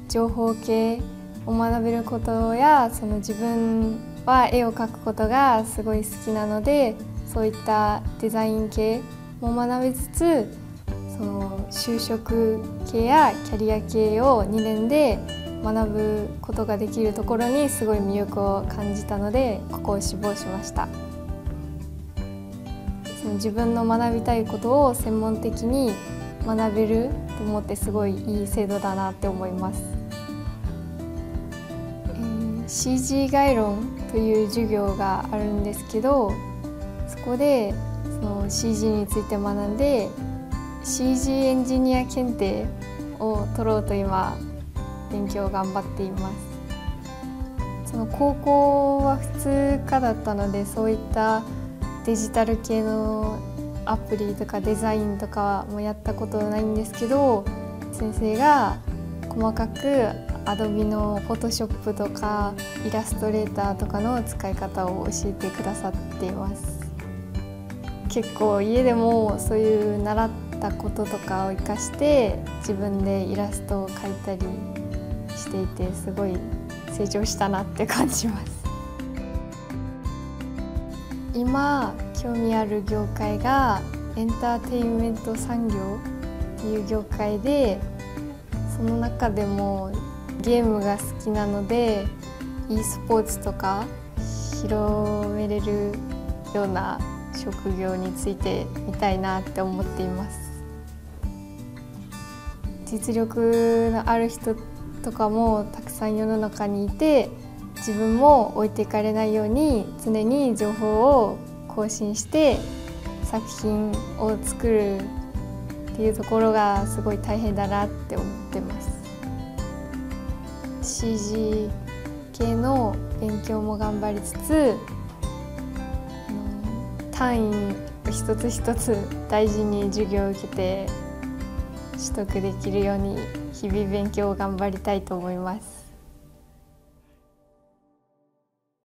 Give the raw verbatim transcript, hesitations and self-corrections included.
情報系を学べることや、その自分は絵を描くことがすごい好きなので、そういったデザイン系も学びつつ、その就職系やキャリア系をにねんで学ぶことができるところにすごい魅力を感じたので、ここを志望しました。その自分の学びたいことを専門的に学べると思って、すごいいい制度だなって思います。えー、シージー 概論という授業があるんですけど、そこでその シージー について学んで シージー エンジニア検定を取ろうと今勉強を頑張っています。その高校は普通科だったので、そういったデジタル系のアプリとかデザインとかもやったことないんですけど、先生が細かく Adobe の Photoshop とかイラストレーターとかの使い方を教えてくださっています。結構家でもそういう習ったこととかを生かして自分でイラストを描いたりしていて、すごい成長したなって感じます。今興味ある業界がエンターテインメント産業っていう業界で、その中でもゲームが好きなので e スポーツとか広めれるような職業についてみたいなって思っています。実力のある人とかもたくさん世の中にいて、自分も置いていかれないように常に情報を更新して作品を作るっていうところがすごい大変だなって思ってます。 シージー 系の勉強も頑張りつつ、単位を一つ一つ大事に授業を受けて取得できるように日々勉強を頑張りたいと思います。